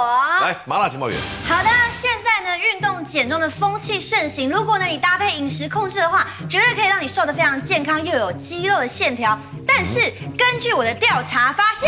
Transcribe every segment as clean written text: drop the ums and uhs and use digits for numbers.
来，麻辣情报员。 好的，现在呢，运动减重的风气盛行。如果呢你搭配饮食控制的话，绝对可以让你瘦得非常健康，又有肌肉的线条。但是根据我的调查发现，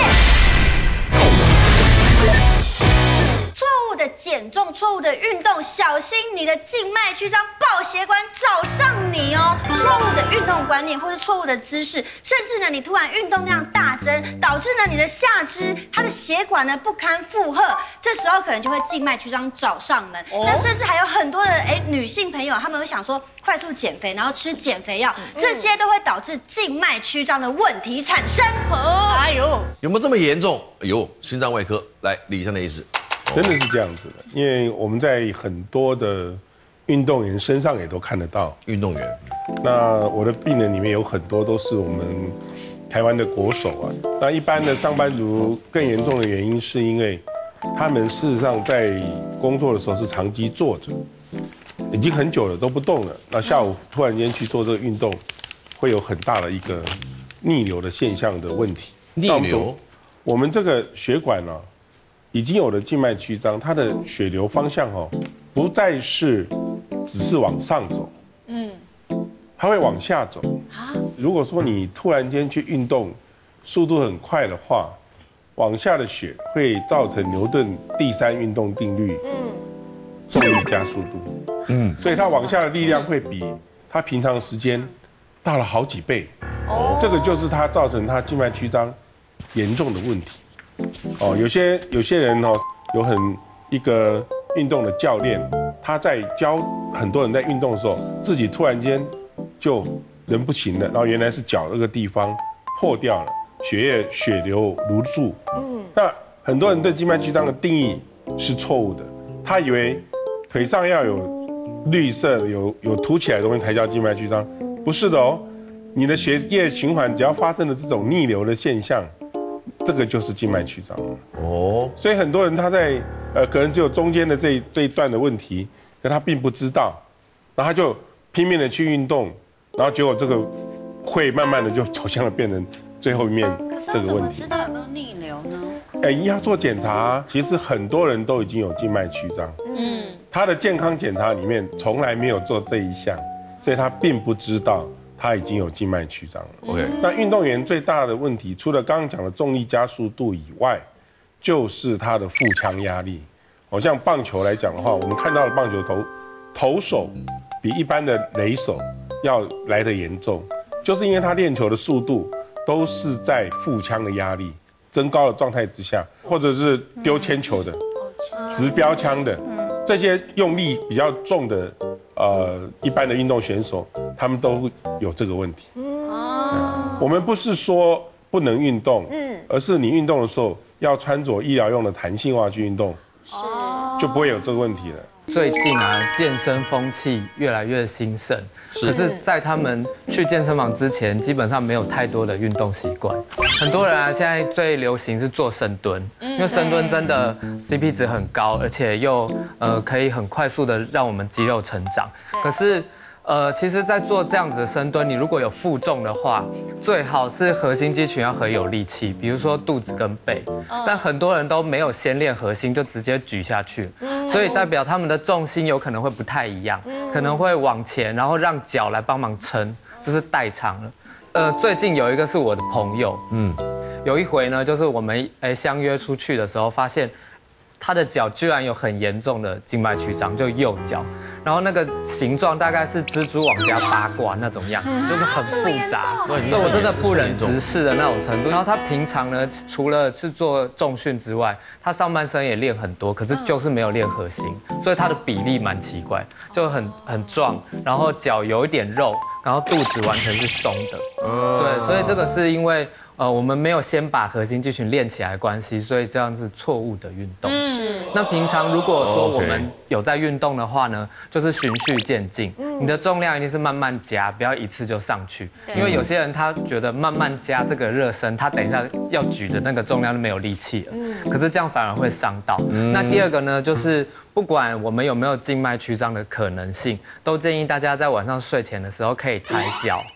错误的减重、错误的运动，小心你的静脉曲张、爆血管找上你哦。错误的运动观念或是错误的姿势，甚至呢你突然运动量大增，导致呢你的下肢它的血管呢不堪负荷，这时候可能就会静脉曲张找上门。那甚至还有很多的女性朋友，她们会想说快速减肥，然后吃减肥药，这些都会导致静脉曲张的问题产生。哎呦， 有没有这么严重？哎呦，心脏外科来，李湘的医师。 真的是这样子的，因为我们在很多的运动员身上也都看得到。 运动员， 那我的病人里面有很多都是我们台湾的国手啊。那一般的上班族更严重的原因，是因为他们事实上在工作的时候是长期坐着，已经很久了都不动了。那下午突然间去做这个运动，会有很大的一个逆流的现象的问题。 逆流， 我们这个血管呢，已经有了静脉曲张，它的血流方向不再是只是往上走，它会往下走。如果说你突然间去运动，速度很快的话，往下的血会造成牛顿第三运动定律，重力加速度，所以它往下的力量会比它平常时间大了好几倍。这个就是它造成它静脉曲张严重的问题。有些人有一个运动的教练，他在教很多人在运动的时候，自己突然间就人不行了，然后原来是脚那个地方破掉了，血流如注。那很多人对静脉曲张的定义是错误的，他以为腿上要有绿色有凸起来的东西才叫静脉曲张，不是的哦。你的血液循环只要发生了这种逆流的现象，这个就是静脉曲张所以很多人他在可能只有中间的这一段的问题，可他并不知道，然后他就拼命的去运动，然后结果这个会慢慢的就走向了变成最后面这个问题。 知道有没有逆流呢？ 要做检查，其实很多人都已经有静脉曲张，他的健康检查里面从来没有做这一项，所以他并不知道他已经有静脉曲张了。 OK， 那运动员最大的问题，除了刚刚讲的重力加速度以外，就是他的腹腔压力。像棒球来讲的话，我们看到的棒球投手比一般的垒手要来得严重，就是因为他练球的速度都是在腹腔的压力增高的状态之下，或者是丢铅球的、直标枪的这些用力比较重的一般的运动选手，他们都有这个问题。我们不是说不能运动，而是你运动的时候要穿着医疗用的弹性袜去运动，就不会有这个问题了。 最近健身风气越来越兴盛，可是，在他们去健身房之前，基本上没有太多的运动习惯。很多人现在最流行是做深蹲，因为深蹲真的 CP 值很高，而且又可以很快速的让我们肌肉成长。可是其实，在做这样子的深蹲，你如果有负重的话，最好是核心肌群要很有力气，比如说肚子跟背。但很多人都没有先练核心，就直接举下去，所以代表他们的重心有可能会不太一样，可能会往前，然后让脚来帮忙撑，就是代偿了。最近有一个是我的朋友，有一回呢，就是我们相约出去的时候，发现他的脚居然有很严重的静脉曲张，就右脚。然后那个形状大概是蜘蛛网加八卦那种样子，就是很复杂，对我真的不忍直视的那种程度。然后他平常呢，除了是做重训之外，他上半身也练很多，可是就是没有练核心，所以他的比例蛮奇怪，就很壮，然后脚有一点肉，然后肚子完全是松的。对，所以这个是因为我们没有先把核心肌群练起来的关系，所以这样是错误的运动。那平常如果说我们有在运动的话呢，就是循序渐进，你的重量一定是慢慢加，不要一次就上去。因为有些人他觉得慢慢加这个热身，他等一下要举的那个重量就没有力气了，可是这样反而会伤到。那第二个呢，就是不管我们有没有静脉曲张的可能性，都建议大家在晚上睡前的时候可以抬脚。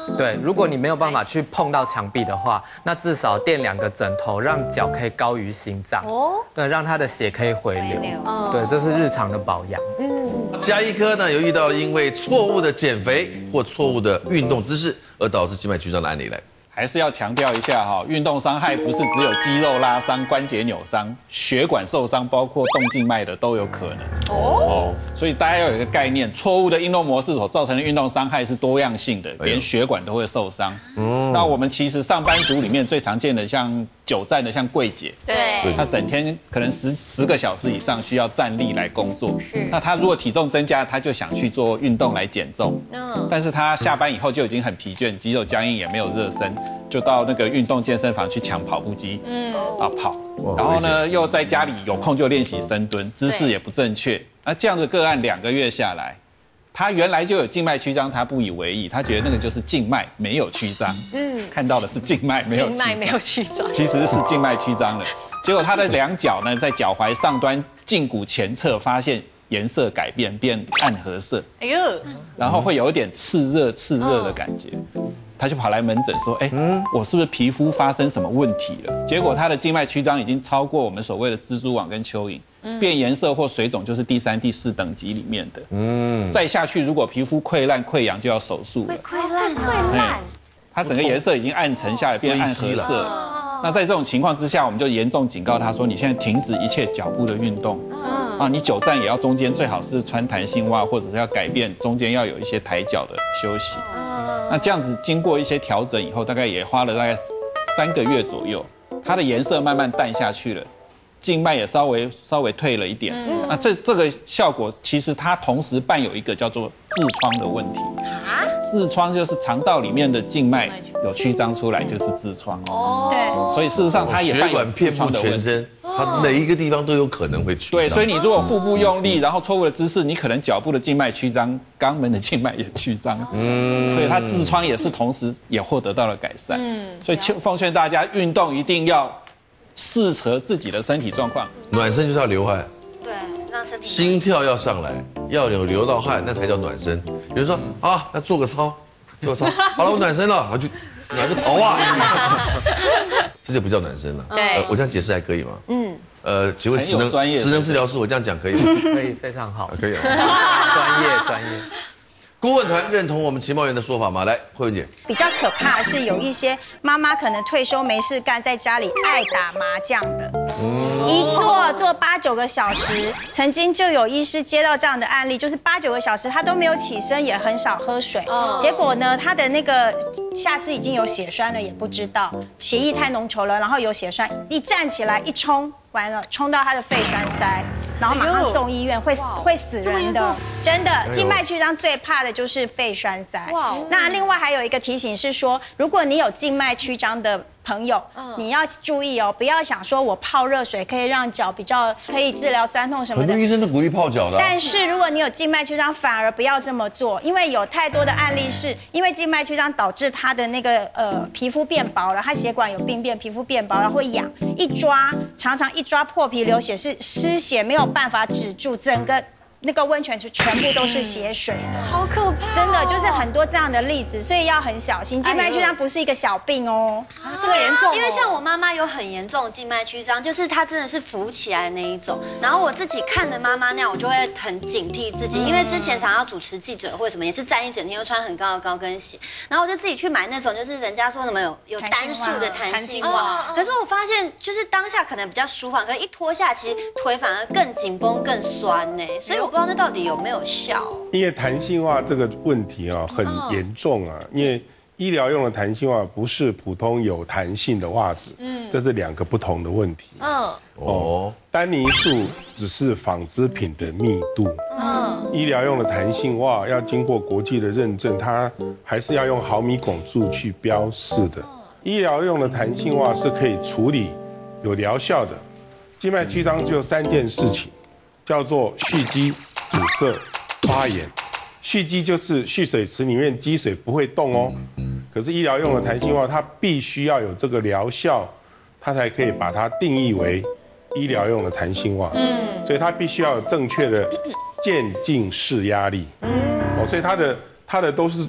对，如果你没有办法去碰到墙壁的话，那至少垫2个枕头，让脚可以高于心脏，对，让他的血可以回流。对，这是日常的保养。 家医科呢有遇到了因为错误的减肥或错误的运动姿势而导致静脉曲张的案例来。 还是要强调一下哈，运动伤害不是只有肌肉拉伤、关节扭伤、血管受伤，包括动静脉的都有可能。所以大家要有一个概念，错误的运动模式所造成的运动伤害是多样性的，连血管都会受伤。那我们其实上班族里面最常见的，像久站的，像柜姐， 对， 她整天可能10个小时以上需要站立来工作。那她如果体重增加，她就想去做运动来减重。但是她下班以后就已经很疲倦，肌肉僵硬，也没有热身，就到那个运动健身房去抢跑步机，跑。然后呢，又在家里有空就练习深蹲，姿势也不正确。那这样的个案2个月下来，他原来就有静脉曲张，他不以为意，他觉得那个就是静脉没有曲张。看到的是静脉没有曲张，其实是静脉曲张了。结果他的2脚呢，在脚踝上端胫骨前侧发现颜色改变，变暗褐色。然后会有一点炽热的感觉。他就跑来门诊说：“我是不是皮肤发生什么问题了？”结果他的静脉曲张已经超过我们所谓的蜘蛛网跟蚯蚓，变颜色或水肿就是第3、第4等级里面的。再下去，如果皮肤溃烂溃疡就要手术了。 溃烂， 它整个颜色已经暗沉下来，变暗褐色。那在这种情况之下，我们就严重警告他说：“你现在停止一切脚部的运动。你久站也要中间最好是穿弹性袜，或者是要改变中间要有一些抬脚的休息。”那这样子经过一些调整以后，大概也花了大概3个月左右，它的颜色慢慢淡下去了，静脉也稍微退了一点。那这个效果其实它同时伴有一个叫做痔疮的问题。痔疮就是肠道里面的静脉有曲张出来，就是痔疮。对，所以事实上它也伴有痔疮的问题。 它每一个地方都有可能会曲张。 对，所以你如果腹部用力，然后错误的姿势，你可能脚部的静脉曲张，肛门的静脉也曲张。所以它痔疮也是同时也获得到了改善。所以奉劝大家，运动一定要适合自己的身体状况。 暖身就是要流汗， 对，让身体心跳要上来，要有流到汗，那才叫暖身。有人说啊，要做个操，好了，我暖身了，我就拿个头啊。这就不叫暖身了。 对， 我这样解释还可以吗？请问职能治疗师，我这样讲可以吗？ 可以，非常好， 可以啊。 专业。 顾问团认同我们情报员的说法吗？来，慧文姐。 比较可怕的是有一些妈妈可能退休没事干，在家里爱打麻将的，一坐8、9个小时。曾经就有医师接到这样的案例，就是8、9个小时他都没有起身，也很少喝水。结果呢，他的那个下肢已经有血栓了，也不知道血液太浓稠了，然后有血栓，一站起来一冲。完了，冲到他的肺栓塞，然后马上送医院，会死人的，真的。静脉曲张最怕的就是肺栓塞。那另外还有一个提醒是说，如果你有静脉曲张的朋友，你要注意哦，不要想说我泡热水可以让脚比较可以治疗酸痛什么的。 很多医生都鼓励泡脚的。 但是如果你有静脉曲张，反而不要这么做，因为有太多的案例是因为静脉曲张导致他的那个皮肤变薄了，他血管有病变，皮肤变薄，然后会痒，常常一抓破皮流血，是失血没有办法止住，整个那个温泉池全部都是血水的， 好可怕！ 真的就是很多这样的例子，所以要很小心。静脉曲张不是一个小病哦， 这么严重。因为像我妈妈有很严重的静脉曲张，就是她真的是浮起来的那一种。然后我自己看着妈妈那样，我就会很警惕自己，因为之前常要主持记者会什么，也是站一整天，又穿很高的高跟鞋，然后我就自己去买那种就是人家说什么有单数的弹性袜。可是我发现就是当下可能比较舒缓，可是一脱下，其实腿反而更紧绷、更酸呢。所以我不知道那到底有没有效。 因为弹性袜这个问题啊很严重啊，因为医疗用的弹性袜不是普通有弹性的袜子，这是2个不同的问题。丹尼束只是纺织品的密度，医疗用的弹性袜要经过国际的认证，它还是要用毫米汞柱去标示的。医疗用的弹性袜是可以处理有疗效的。静脉曲张只有3件事情，叫做蓄积、阻塞、发炎。蓄积就是蓄水池里面积水不会动哦，可是医疗用的弹性袜它必须要有这个疗效，它才可以把它定义为医疗用的弹性袜。所以它必须要有正确的渐进式压力。所以它的都是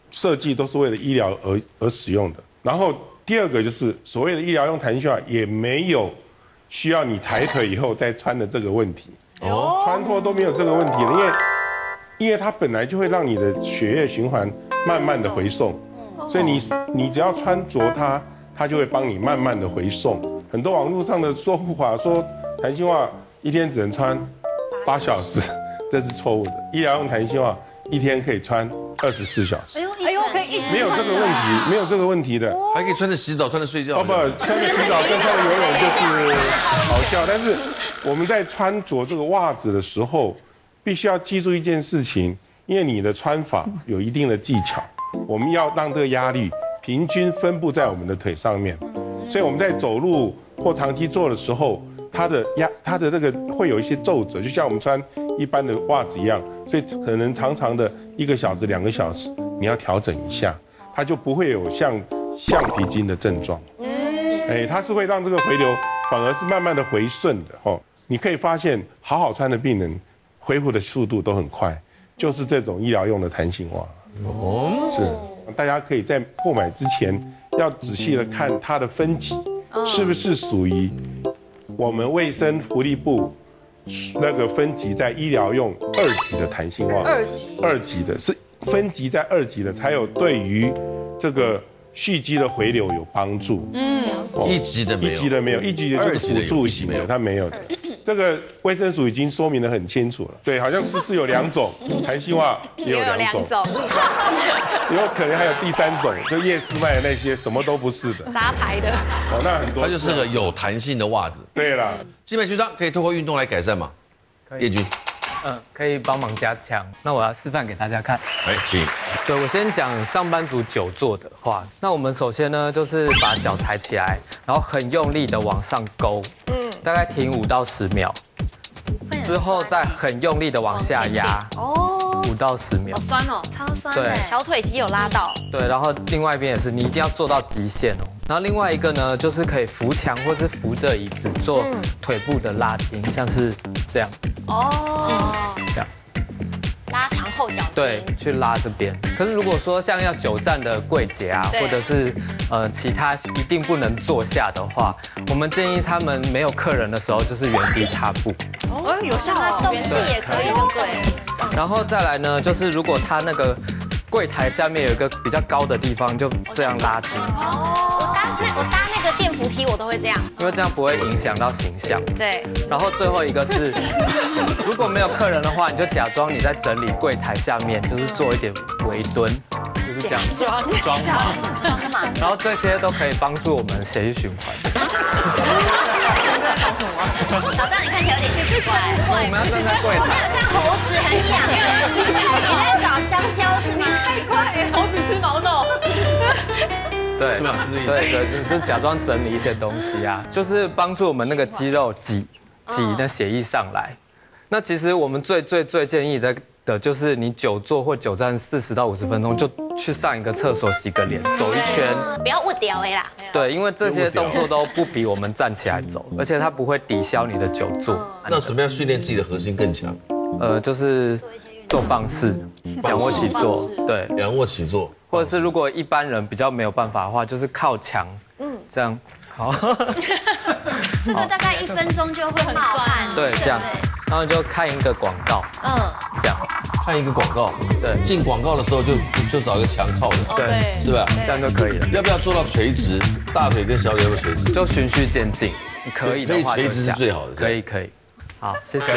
设计都是为了医疗而使用的。然后第二个就是所谓的医疗用弹性袜，也没有需要你抬腿以后再穿的这个问题。穿脱都没有这个问题了，因为它本来就会让你的血液循环慢慢的回送，所以你只要穿着它就会帮你慢慢的回送。很多网络上的说法说弹性袜一天只能穿8小时，这是错误的。医疗用弹性袜一天可以穿24小时。 哎呦，可以一直没有这个问题，没有这个问题的。 还可以穿着洗澡，穿着睡觉。 哦不，穿着洗澡跟穿着游泳就是好笑。但是我们在穿着这个袜子的时候，必须要记住一件事情，因为你的穿法有一定的技巧，我们要让这个压力平均分布在我们的腿上面。所以我们在走路或长期坐的时候，它的这个会有一些皱褶，就像我们穿一般的袜子一样，所以可能长长的1个小时、2个小时，你要调整一下，它就不会有像橡皮筋的症状。它是会让这个回流反而是慢慢的回顺的哦。你可以发现，好好穿的病人恢复的速度都很快，就是这种医疗用的弹性袜。是，大家可以在购买之前要仔细的看它的分级，是不是属于我们卫生福利部那个分级在医疗用2级的弹性袜。2级的是分级在2级的，才有对于这个蓄积的回流有帮助。 1级的没有，1级的没有 ，1级的就是辅助型的，它没有的。这个卫生署已经说明得很清楚了。对，好像是有2种，弹性袜也有2种，有可能还有第3种，就夜市卖的那些什么都不是的， 杂牌的。 哦，那很多。 它就是个有弹性的袜子。 对了， 静脉曲张可以透过运动来改善吗？叶军。 可以帮忙加强。那我要示范给大家看。 请。 对，我先讲上班族久坐的话，那我们首先呢，就是把脚抬起来，然后很用力的往上勾，大概停5到10秒，之后再很用力的往下压，5到10秒。 好酸哦， 超酸。 对， 小腿肌有拉到。 对，然后另外一边也是，你一定要做到极限哦。然后另外一个呢，就是可以扶墙或是扶着椅子做腿部的拉筋，像是这样。这样。 拉长后脚筋， 对，去拉这边。可是如果说像要久站的柜姐啊，或者是其他一定不能坐下的话，我们建议他们没有客人的时候，就是原地踏步。 有效哦，原地也可以，就对。 然后再来呢，就是如果他那个柜台下面有一个比较高的地方，就这样拉筋。 我搭那个电扶梯，我都会这样， 因为这样不会影响到形象。 对。 然后最后一个是，如果没有客人的话，你就假装你在整理柜台下面，就是做一点微蹲，就是这样装忙。然后这些都可以帮助我们血液循环。 老大，你看起来有点奇怪。 我们要站在柜台。 像猴子很痒。你在找香蕉是吗？ 太快了，猴子吃毛豆。 对，对，就是假装整理一些东西啊，就是帮助我们那个肌肉挤那血液上来。那其实我们最建议的就是你久坐或久站40到50分钟，就去上一个厕所洗个脸，走一圈。 不要误掉啦。 对，因为这些动作都不比我们站起来走，而且它不会抵消你的久坐。 那怎么样训练自己的核心更强？ 就是做棒式，仰卧起坐，对， 仰卧起坐。 或者是如果一般人比较没有办法的话，就是靠墙，这样好。 这个大概1分钟就会冒汗。 对，这样，然后就看一个广告，这样， 看一个广告， 对， 进广告的时候就找一个墙靠着， 对， 是吧？ 这样就可以了。 要不要做到垂直？大腿跟小腿要不要垂直？ 就循序渐进，你可以的话， 垂直是最好的。 可以。好，谢谢。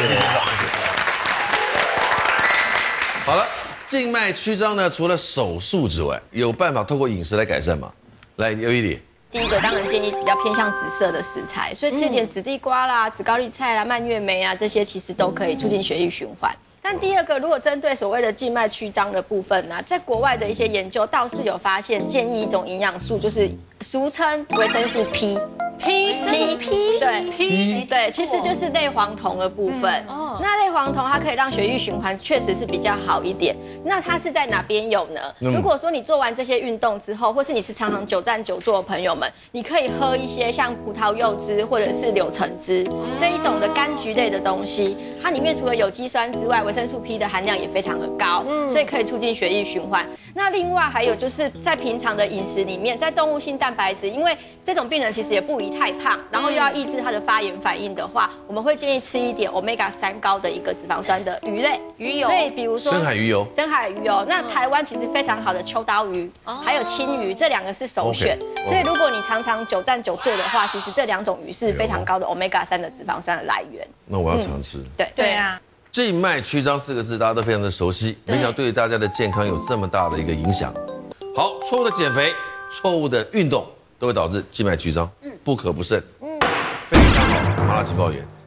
好了。静脉曲张呢，除了手术之外，有办法透过饮食来改善吗？来，尤一里。 第一个当然建议比较偏向紫色的食材，所以吃点紫地瓜啦、紫高丽菜啦、蔓越莓啊，这些其实都可以促进血液循环。但第二个，如果针对所谓的静脉曲张的部分呢，在国外的一些研究倒是有发现，建议一种营养素，就是俗称维生素 P。 对，其实就是类黄酮的部分。那类黄酮它可以让血液循环确实是比较好一点。那它是在哪边有呢？如果说你做完这些运动之后，或是你是常常久站久坐的朋友们，你可以喝一些像葡萄柚汁或者是柳橙汁这一种的柑橘类的东西，它里面除了有机酸之外，维生素 P 的含量也非常的高，所以可以促进血液循环。那另外还有就是在平常的饮食里面，在动物性蛋白质，因为这种病人其实也不宜太胖，然后又要抑制它的发炎反应的话，我们会建议吃一点 Omega-3高的一个脂肪酸的鱼类鱼油。所以比如说深海鱼油， 那台湾其实非常好的秋刀鱼，还有青鱼，这2个是首选。所以如果你常常久站久坐的话，其实这2种鱼是非常高的 Omega-3的脂肪酸的来源。 那我要常吃。 对啊。 静脉曲张4个字大家都非常的熟悉，没想到对大家的健康有这么大的一个影响。好，错误的减肥、错误的运动都会导致静脉曲张，不可不慎。非常好，麻辣劲爆炎。